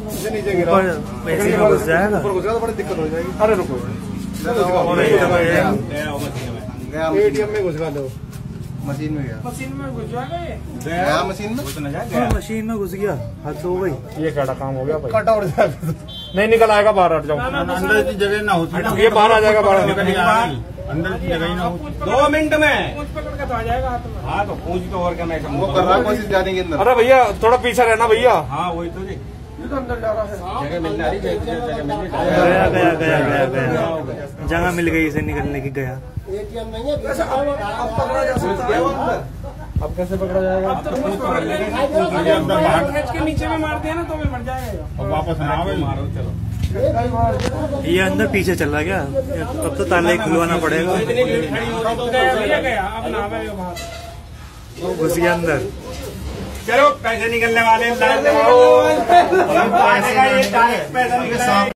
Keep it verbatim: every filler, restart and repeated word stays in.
नीचे गिरा पैसे में घुस जाएगा, ऊपर घुस जाएगा तो बड़ी दिक्कत हो जाएगी। अरे रुको, एटीएम में घुस गया, दो मशीन में गया, मशीन में घुस जाएगा ये, गया मशीन में, मशीन में घुस गया, हद हो गई। ये क्या काम हो गया भाई, कटा उड़ जाएगा, नहीं निकल आएगा बाहर, हट जाओ, अंदर की जगह ना होती, ये बाहर आ जाएगा, बाहर अंदर की जगह ना होती। दो मिनट में पूंछ पकड़ के तो आ जाएगा हाथ में। हाँ तो पूछ तो और क्या, मैं वो कर रहा है कोशिश जाने के अंदर। अरे भैया थोड़ा पीछे रहना भैया। हाँ वही तो जी, ये तो अंदर जा रहा है, जगह मिल रही, जगह मिल रही, गया गया गया गया गया जगह मिल गई इसे निकलने की, गया। एटीएम नहीं है, अब पकड़ा जा सकता है। अब कैसे पकड़ा जाएगा? अब तो पूंछ पकड़ लेंगे, खींच के नीचे में मारते हैं ना तो भी मर जाएगा। और वापस मारो, चलो। ये अंदर पीछे चल रहा क्या? तब तो ताला ही खुलवाना पड़ेगा। गया गया, अब ना आवे बाहर, घुस गया अंदर। चलो पैसे निकलने वाले, पैसे निकलने